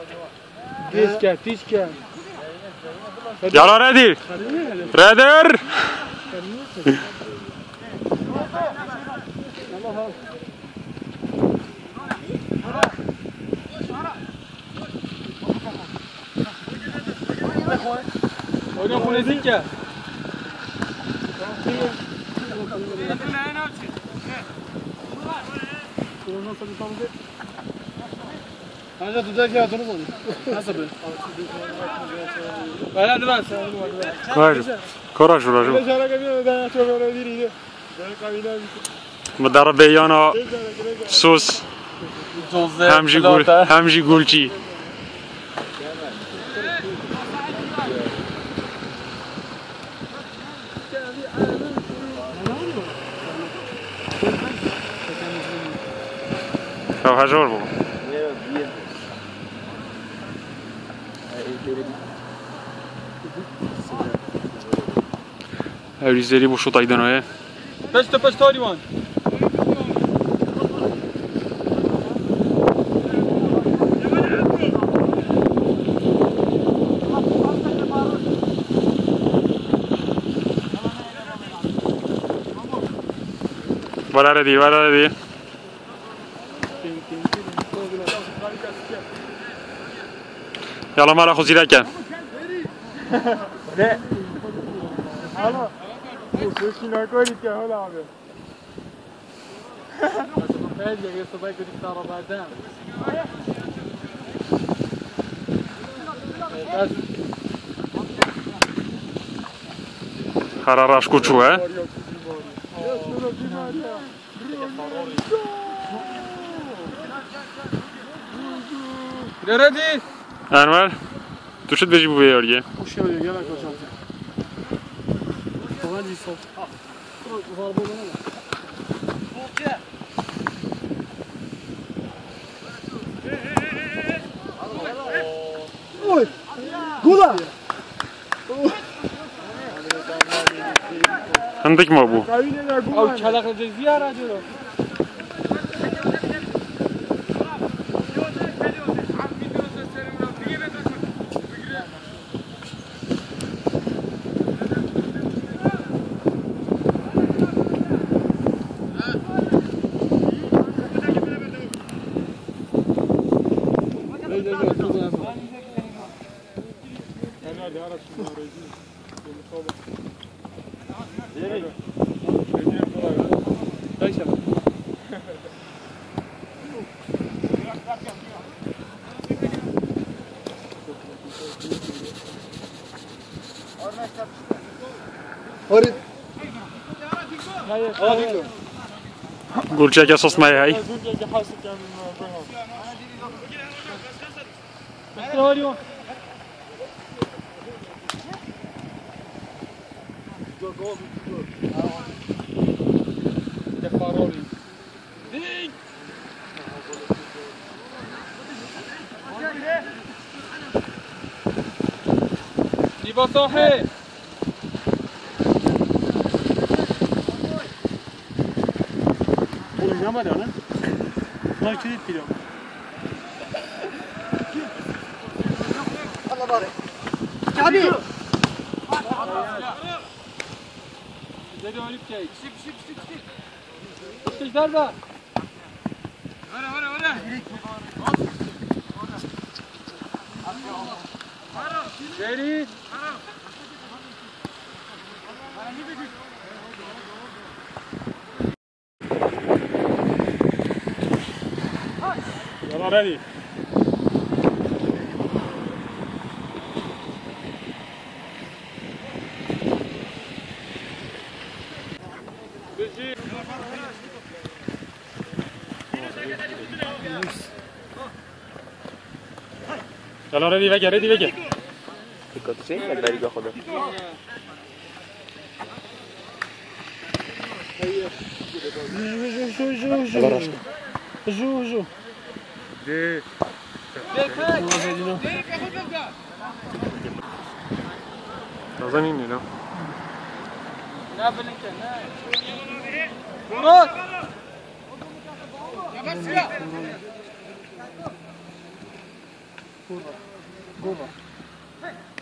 تيشكا يلا ريدي ريدر oyna خونزیکه Anca tutacak ya bunu konuş. Nasıl be? Hadi lan sen. كويس كرة شو رجل Şara kabine de çok öyle değil. Böyle kabine مدرب بيانا سوس همجي قولتي او هجور بو هاوری زیری بو شو تایدن های Pes talivan. ولا ردي ولا ردي يلا مالا خوزي لك Ne? Alo. Bu sesini koyduk ya hala abi. Ben de sabah gidip arabadan. حرارش کوچو ها Nerede? انور تو شد بجی بو بیارگه Hoş geldin gel arkadaşlar. Kolay gelsin. Var bu bana. Oy! Gula! عندك ما بو او کلاق زیاره جلو. Hadi. قولچه که اساس مایه هی صاحب Oynamadı lan. Lan kilit biliyor. Allah bari. Abi. Dedi ölüp gel. Sıçlar da. Ora. Geri. يلا ريدي يلا ريدي بقى دقت شيء ولا باقي باخذه جو. دي نازنين لا لا بلنك مراد يا بس يا Kurwa.